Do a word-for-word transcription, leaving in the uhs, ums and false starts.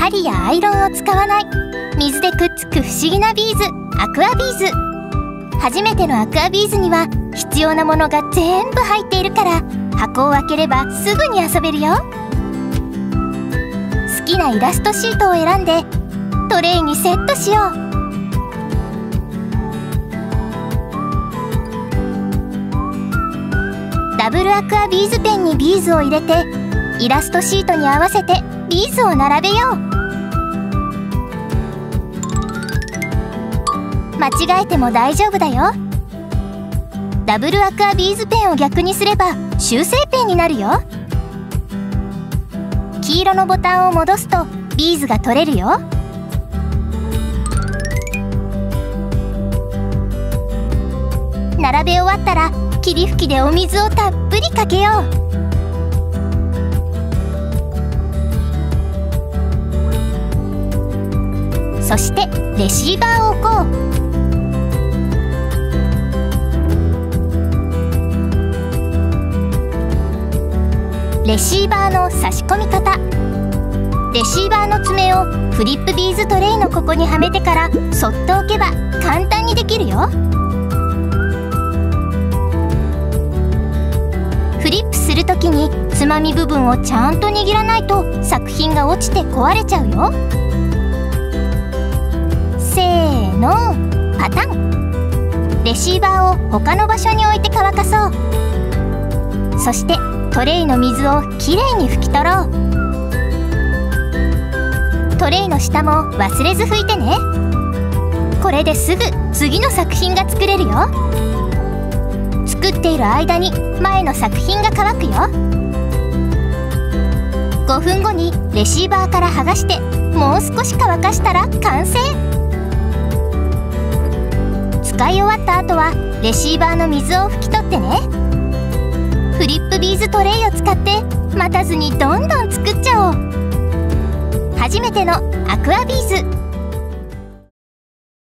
針やアイロンを使わない水でくっつく不思議なビーズ、アクアビーズ。初めてのアクアビーズには必要なものが全部入っているから、箱を開ければすぐに遊べるよ。好きなイラストシートを選んでトレイにセットしよう。ダブルアクアビーズペンにビーズを入れて、イラストシートに合わせてビーズを並べよう。間違えても大丈夫だよ。ダブルアクアビーズペンを逆にすれば修正ペンになるよ。黄色のボタンを戻すとビーズが取れるよ。並べ終わったら霧吹きでお水をたっぷりかけよう。そしてレシーバーを置こう。レシーバーの差し込み方。レシーバーの爪をフリップビーズトレイのここにはめてからそっと置けば簡単にできるよ。フリップするときにつまみ部分をちゃんと握らないと作品が落ちて壊れちゃうよ。せーの、パタン。レシーバーを他の場所に置いて乾かそう。そしてトレイの水をきれいに拭き取ろう。トレイの下も忘れず拭いてね。これですぐ次の作品が作れるよ。作っている間に前の作品が乾くよ。ごふんごにレシーバーから剥がしてもう少し乾かしたら完成。使い終わった後はレシーバーの水を拭き取ってね。フリップビーズトレイを使って待たずにどんどん作っちゃおう。初めてのアクアビーズ。